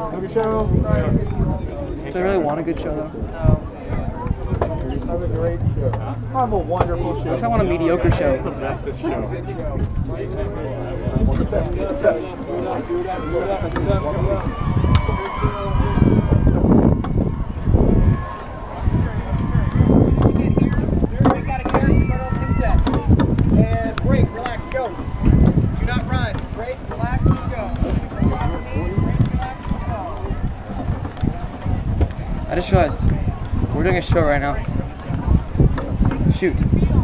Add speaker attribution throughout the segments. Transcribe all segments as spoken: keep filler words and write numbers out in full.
Speaker 1: Have a show.
Speaker 2: Do I really want a good show though?
Speaker 1: Have a great show. Have a wonderful show.
Speaker 2: What if I want a mediocre show?
Speaker 1: It's the bestest show.
Speaker 3: And break, relax, go. Do not run. Break, relax, go.
Speaker 2: I just realized we're doing a show right now. Shoot.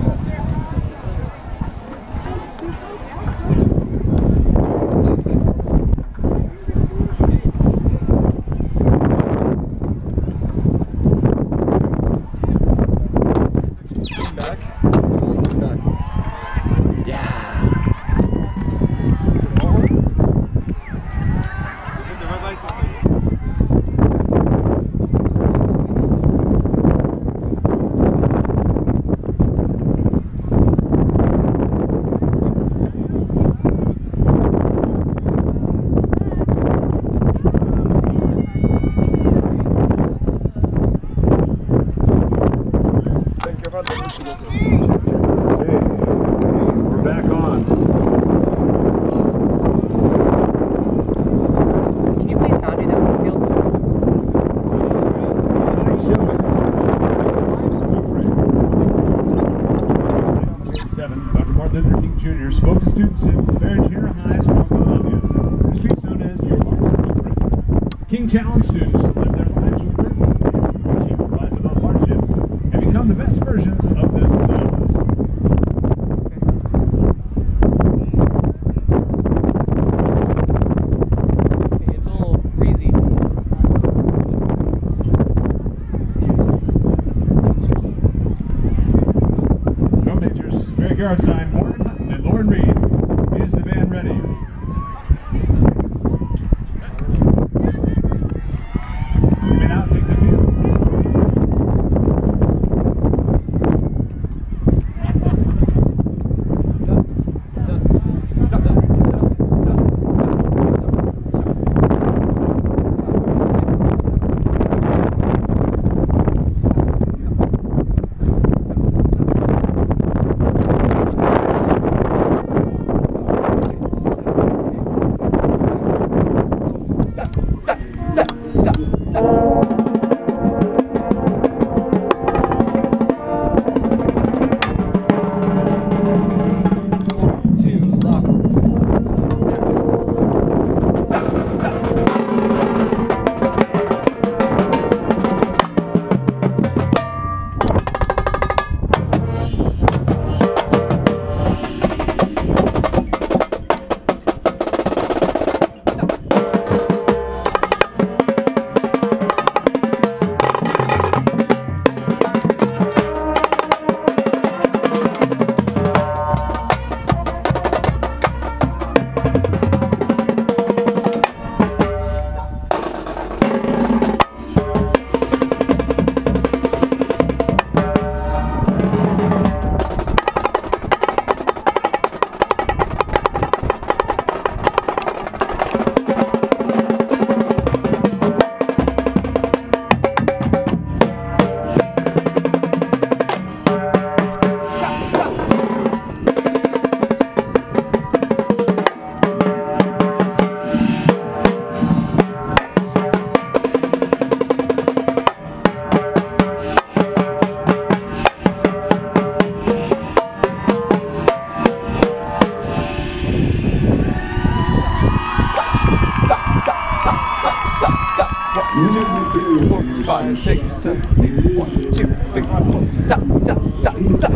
Speaker 1: Back.
Speaker 2: Yeah.
Speaker 1: Is it the red lights? We're back on.
Speaker 2: Can you please not do that on the field?
Speaker 1: Seven, Doctor Martin Luther King Junior spoke to students in Barron Junior High, Small Columbia. The speech known as Your Life Blueprint. King challenged students to live their lives with purpose, achieve a rise above hardship, and become the best versions of themselves.
Speaker 2: Okay, it's a little breezy.
Speaker 1: Drum majors, Mary Garstein, Warren Hutton, and Lauren Reed. Is the band ready? You may now take the field.
Speaker 2: Four, five, six, seven, eight. One, two, three, four. Da, da, da, da.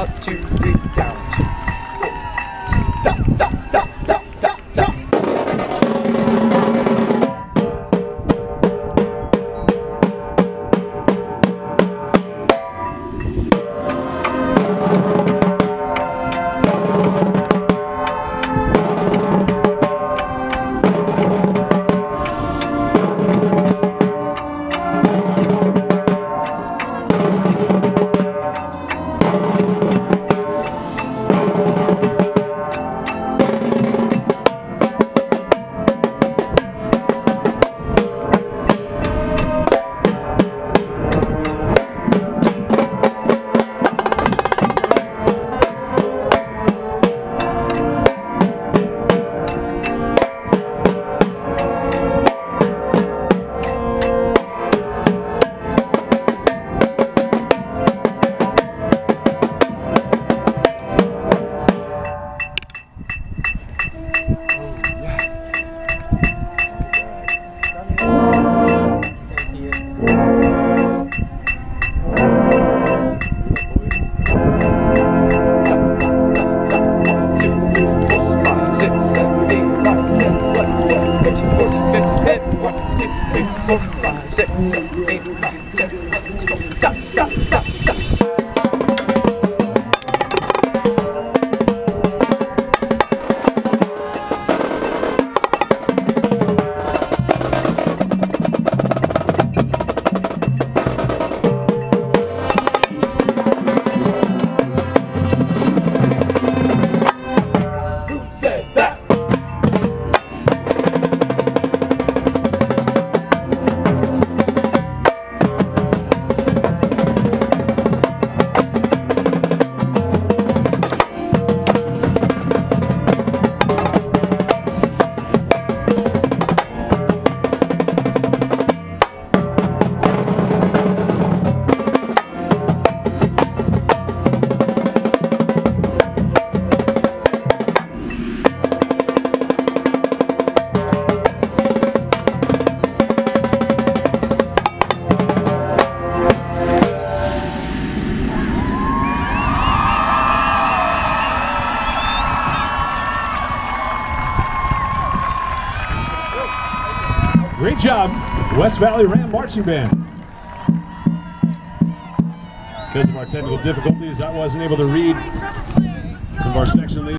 Speaker 2: up, two, three, down, two, four, da, da, da, da, da, da. Four, five, six, seven, eight, nine, ten, eleven, twelve, da, da, da, da. Who said that?
Speaker 1: Great job, West Valley Ram Marching Band. Because of our technical difficulties, I wasn't able to read some of our section leaders.